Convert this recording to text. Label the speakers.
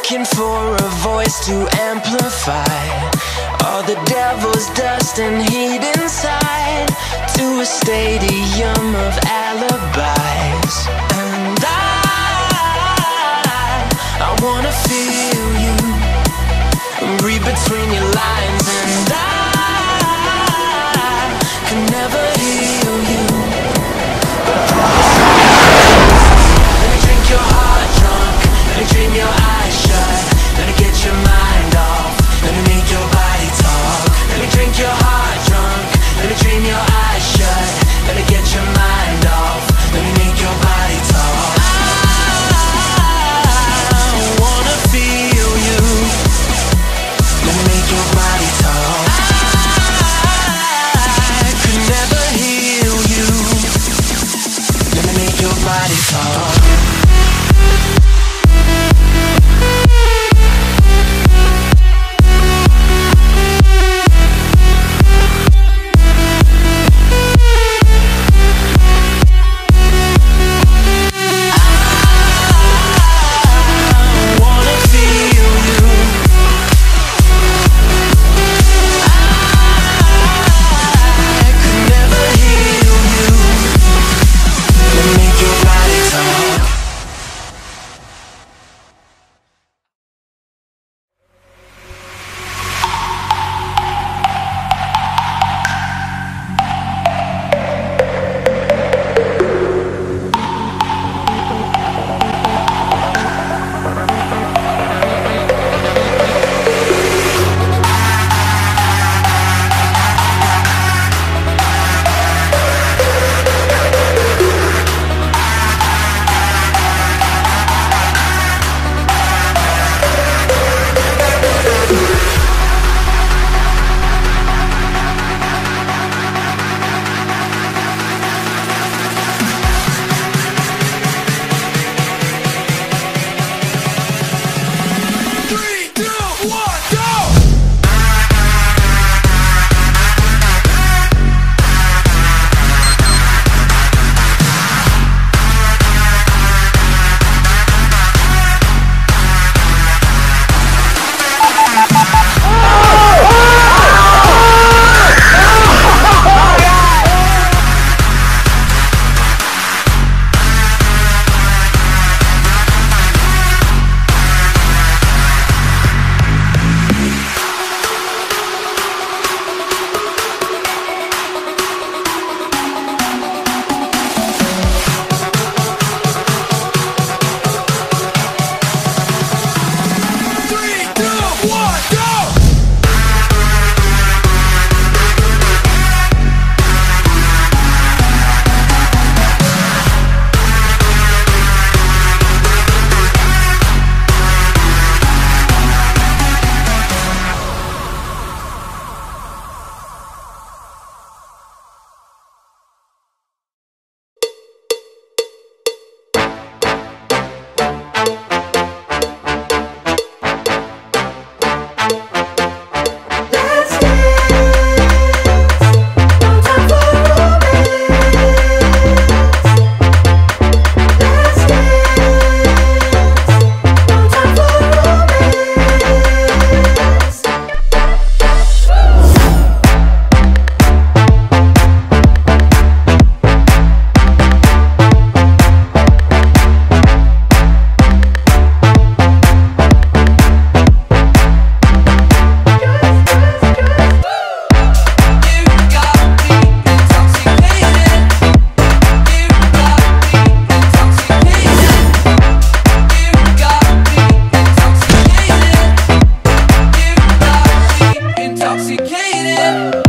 Speaker 1: looking for a voice to amplify all the devil's dust and heat inside, to a stadium of alibis. And I wanna feel you, read between your lines, and I can never heal you, but I promise let me drink your heart drunk, let me dream your eyes shut, let me get your mind off, let me make your body talk. Let me drink your heart drunk, let me dream your eyes shut, let me get your mind off, let me make your body talk. I wanna feel you, let me make your body talk. I could never heal you, let me make your body talk.
Speaker 2: Intoxicated.